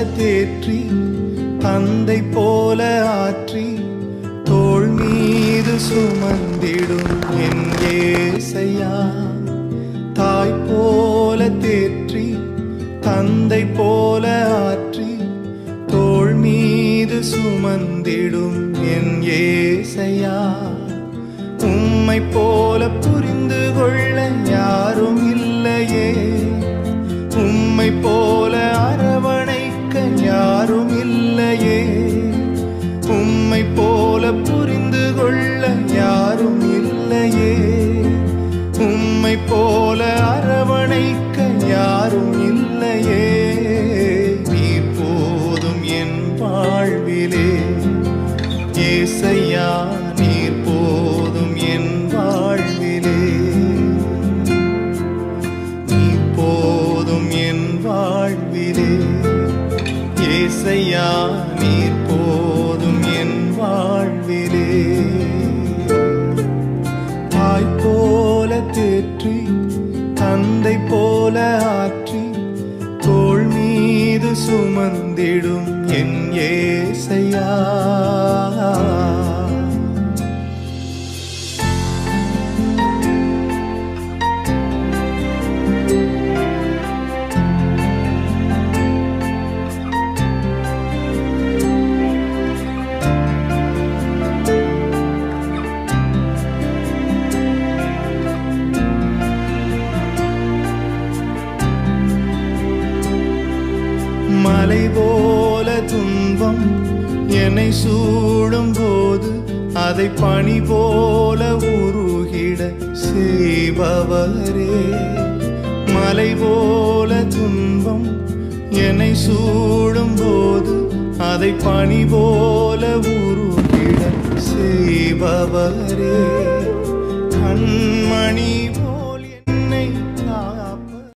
தேற்றி தந்தை போல ஆற்றி தோள் மீது சுமந்திடும் என் ஏசையா. தாய் போல தேற்றி தந்தை போல ஆற்றி தோள் மீது சுமந்திடும் என் ஏசையா. உம்மை போல புரிந்து கொள்ள யாரும் இல்லையே, உம்மை போல அரவணைக்க யாரும் இல்லையே, உம்மை போல புரிந்து கொள்ள யாரும் இல்லையே, உம்மை போல அரவணைக்க யாரும் இல்லையே. நீர் போதும் என் வாழ்விலே ஏசையா, நீர் போதும் என் வாழ்விலே, நீர் போதும் என் வாழ்விலே ஏசையா, நீர் போதும் என் வாழ்விலே. தாய் போல தேற்றி தந்தை போல ஆற்றி தோள் மீது சுமந்திடும் என் ஏசையா. மலை போல துன்பம் என்னை சூடும் போது அதை பனி போல உருகிட செய்பவரே. மலை போல துன்பம் என்னை சூடும் போது அதை பனி போல உருகிட செய்பவரே. கண்மணி